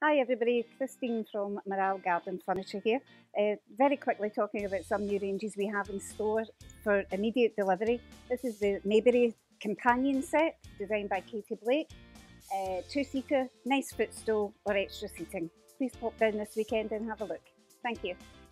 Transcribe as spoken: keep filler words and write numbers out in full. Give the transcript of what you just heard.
Hi everybody, Christine from Morale Garden Furniture here. Uh, very quickly talking about some new ranges we have in store for immediate delivery. This is the Mayberry Companion Set, designed by Katie Blake. Uh, two-seater, nice footstool or extra seating. Please pop down this weekend and have a look. Thank you.